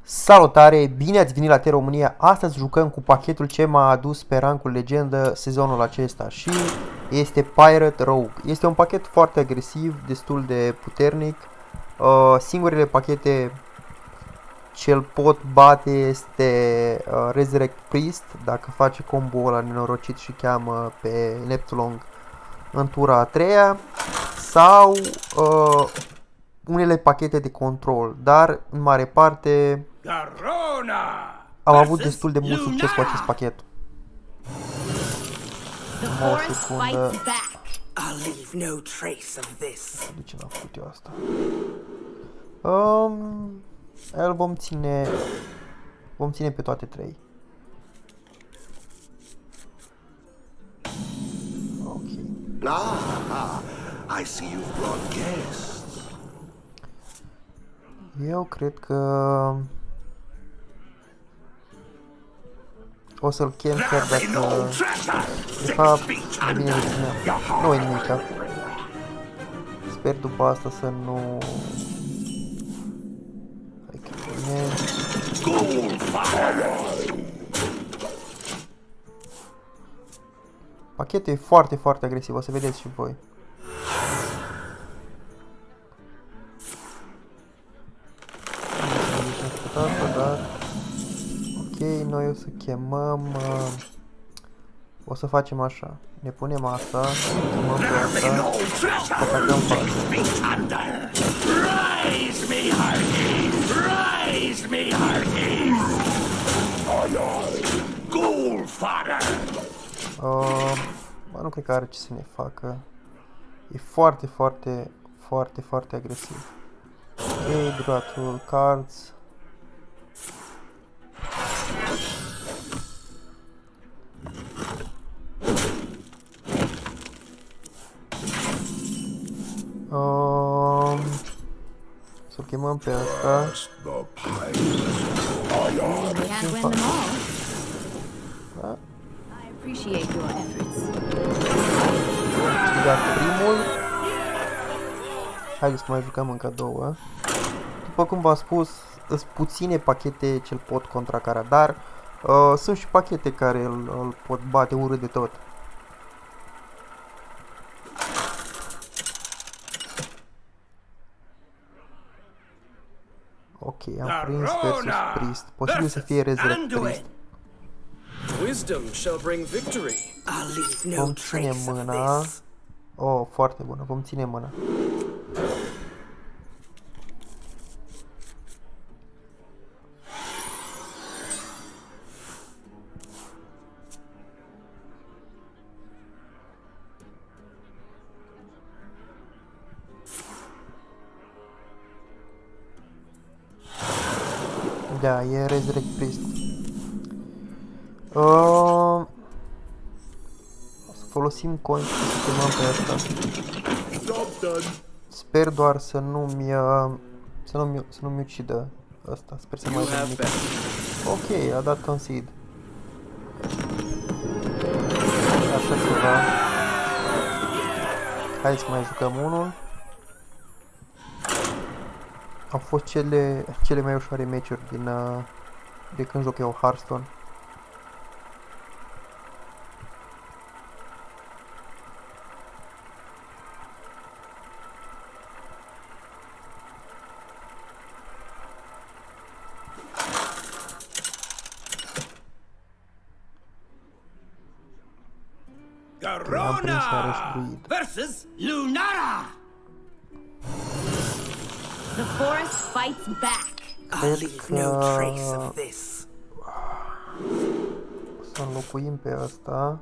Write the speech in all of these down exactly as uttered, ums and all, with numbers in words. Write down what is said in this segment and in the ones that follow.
Salutare, bine ați venit la T România. Astăzi jucăm cu pachetul ce m-a adus pe rancul legendă sezonul acesta și este Pirate Rogue. Este un pachet foarte agresiv, destul de puternic. Uh, singurele pachete ce îl pot bate este uh, Resurrect Priest, dacă face combo-ul ăla nenorocit și cheamă pe Neptulong în tura a treia, sau uh, unele pachete de control, dar în mare parte am avut destul de mult succes cu acest pachet. O secundă. De ce n-am făcut eu asta? Um, el vom ține vom ține pe toate trei. Ok. Ah, I see you've brought guests. Eu cred că o să-l chem chiar dacă de fapt e bine de ținea. Nu e nimica. Sper după asta să nu... Hai că bine. Pachetul e foarte, foarte agresiv, o să vedeți și voi. Dar... Ok, noi o să chemăm... Uh, o să facem așa. Ne punem asta, chemăm pe asta, atacăm față. Uh, bă, nu cred că are ce să ne facă. E foarte, foarte, foarte, foarte agresiv. Ok, duratul cards. Um, să-l chemăm pe asta. Da? Câștigat primul. Haideți să mai jucăm încă două. După cum v-am spus, sunt puține pachete ce-l pot contracara, dar uh, sunt și pachete care îl, îl pot bate urât de tot. Ok, am prins versus Priest. Posibil să fie Resurrect Priest. Vom ține mâna. Oh, foarte bună, vom ține mâna. Da, e Resurrect Priest. Uh, o să folosim coin și să chemăm pe asta. Sper doar să nu-mi să nu-mi să nu-mi ucidă ăsta. Sper să mai dăm mic. Ok, a dat concede. Așa ceva. Hai să mai jucăm unul. Au fost cele, cele mai ușoare meciuri din, uh, de când joc eu Hearthstone. Garona versus Lunara. The forest fights back. I'll leave no trace of this. Să înlocuim pe asta.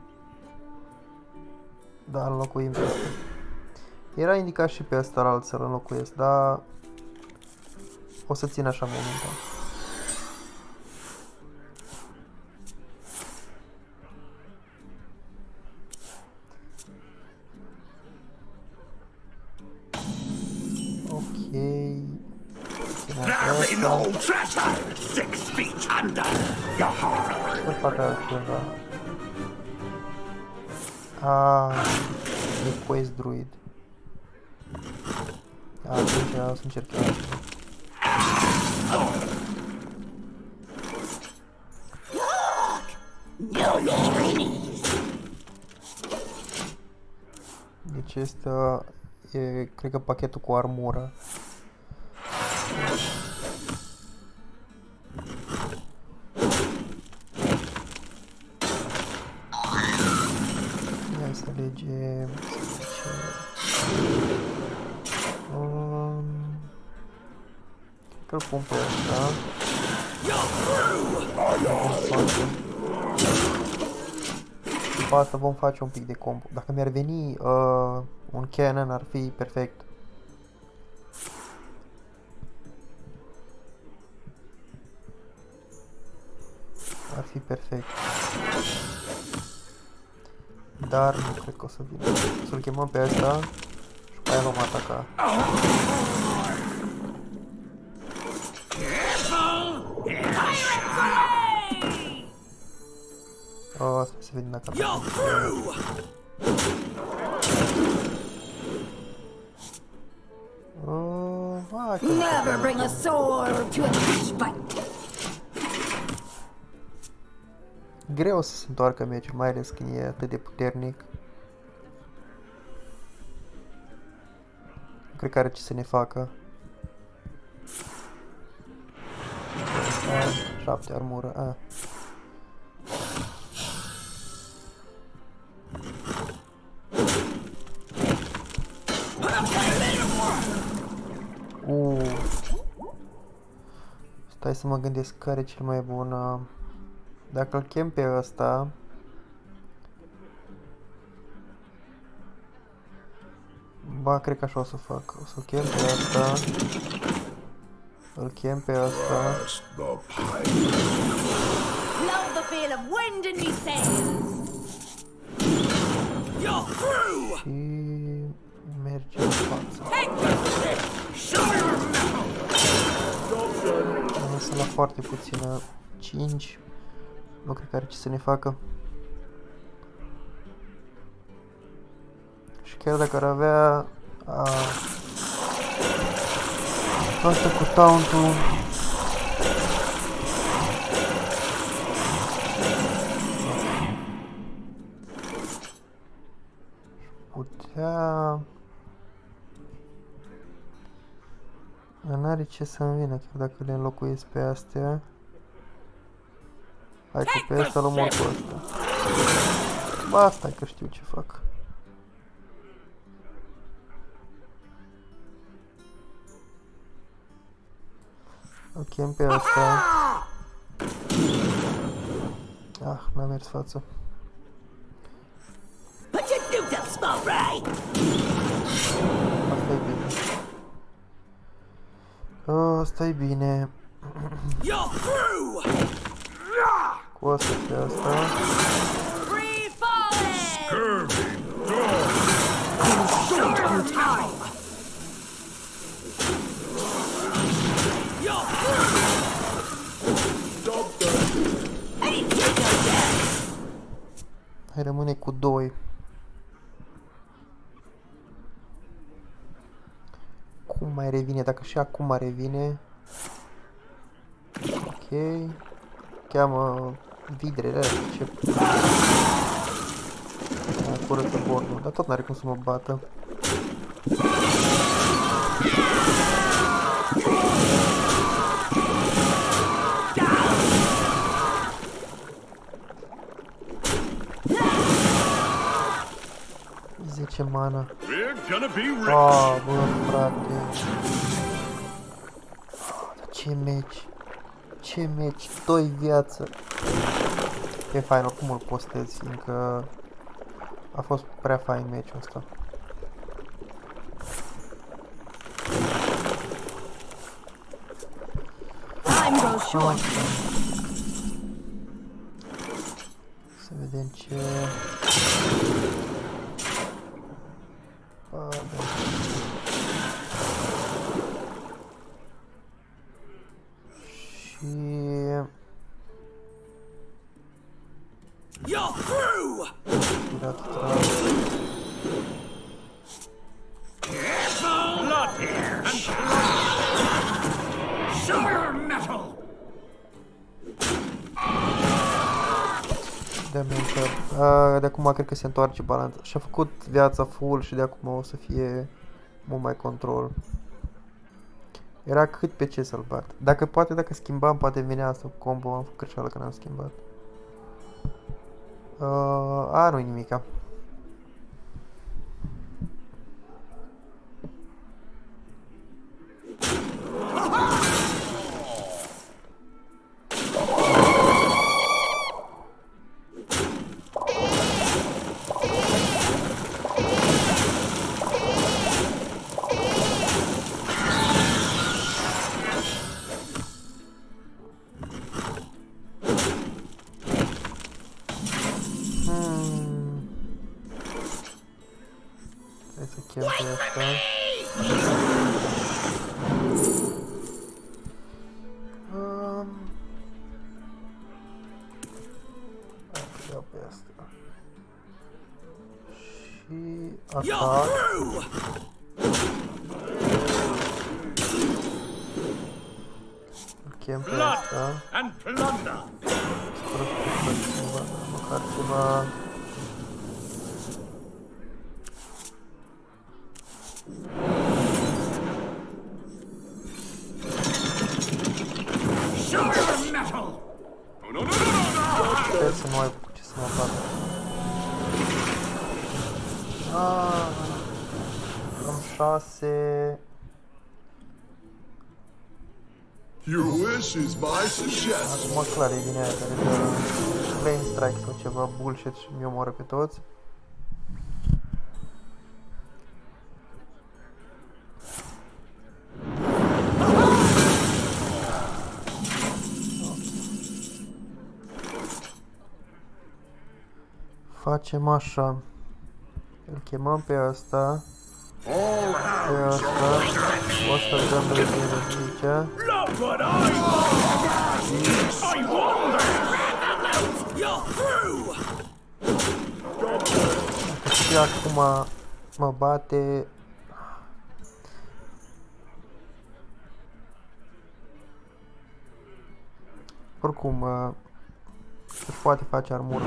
Da, înlocuim pe asta. Era indicat și pe asta alt să-l înlocuiesc, dar o să țin așa momentan. Să fac altceva. Ah, e Quest Druid. Atunci o să încerc eu altceva. acesta e, cred că, pachetul cu armură. Hai să alegem... Um, că-l pun pe ăsta. După asta vom face un pic de combo. Dacă mi-ar veni uh, un cannon ar fi perfect. Ar fi perfect. Dar nu cred că o să vină. Să-l chemăm pe asta și pe aia vom ataca. Oh, să vedem dacă oh, vai, Never bring a sword to a fish fight. Greu să se întoarcă meciul, mai ales când e atât de puternic. Nu cred că are ce să ne facă. A, șapte armură, a. Uh. Stai să mă gândesc care e cel mai bun. Uh, dacă îl chem pe ăsta, ba, cred că așa o să fac. O să-l chem pe ăsta. Îl chem pe ăsta. Love the feel of wind in me sails. Și merge în față. Am lăsat la foarte puțină. cinci. Nu cred că are ce să ne facă. Și chiar dacă ar avea a, asta cu taunt-ul, putea... N-are ce să-mi vină, chiar dacă le înlocuiesc pe astea. Hai că pe ăsta l-omor cu ăsta. Ba, stai că știu ce fac. Îl chem pe ăsta. Ah, n-a mers față. Asta e bine. Asta e bine. Cu asta pe asta. Hai, rămâne cu doi. Cum mai revine? Dacă și acum mai revine. Ok. Cheamă vidrele astea, ce... Am curăță bordul, dar tot n-are cum să mă bată. zece mana. Ah, bă, frate. Ce meci. Ce meci, doi viață. E fain, oricum îl postez, fiindcă a fost prea fain meciul ăsta. Oh. Să vedem ce... Ah, da. Și... You're through! Blood here and sugar metal! damage. Uh, de acum cred că se întoarce balanța. Și-a făcut viața full și de acum o să fie mult mai control. Era cât pe ce să-l bat. Dacă poate, dacă schimbam, poate venea asta cu combo. Am făcut greșeală că n-am schimbat. Uh, a, nu-i nimica. Atac. Îl chem pe asta. Sper să ceva, măcar ceva. Sper să nu ai cu ce să mă fac. Ah, am șase. Your wish is my suggestion. Acum clar e din aia care dă Flame Strike sau ceva bullshit și mi omoară pe toți. Facem așa. Îl chemăm pe asta. Pe asta. O să-l dăm de aici. Și acum mă bate. Oricum își poate face armură.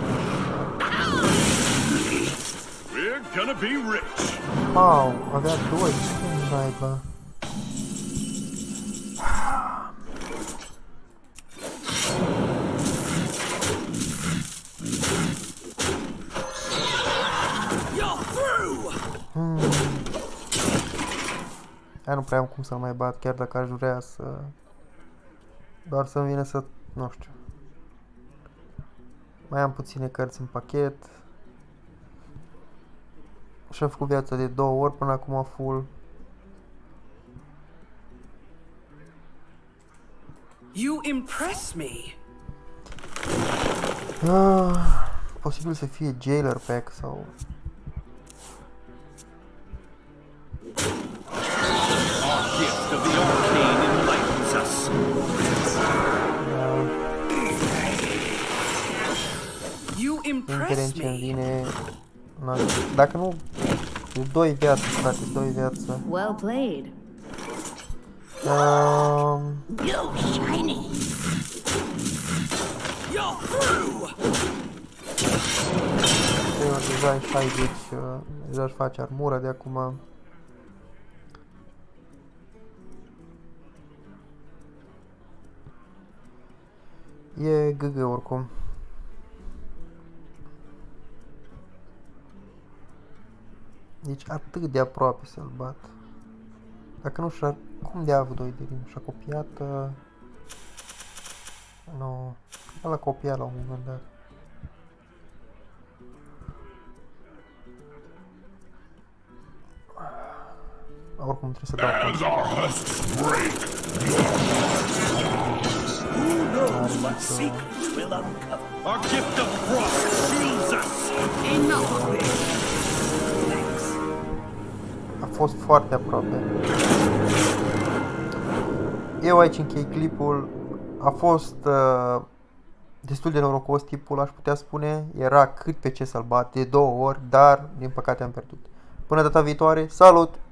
Wow, avea doi. Ce naiba. Hmm. Aia nu prea am cum să-l mai bat, chiar dacă aș vrea să... Doar să-mi vine să... nu știu. Mai am puține cărți în pachet. Și-am făcut viața de două ori până acum full. You impress me. Ah, posibil să fie Jailer Pack sau... You impress ce îmi me. vine... Dacă nu... E doi viață, frate, doi viață. Well played. Um... You shiny. You're through. Deja e șaizeci, deja își face armură de acum. E G G oricum. Deci atât de aproape să-l bat. Dacă nu și-ar... Cum de a avut doi de rim? Și-a copiat... Uh... Nu... El a copiat la un moment dat. Oricum trebuie să dau Our gift of frost shields us. Enough of it. A fost foarte aproape. Eu aici închei clipul. A fost uh, destul de norocos tipul, aș putea spune. Era cât pe ce să-l bat de două ori, dar din păcate am pierdut. Până data viitoare, salut!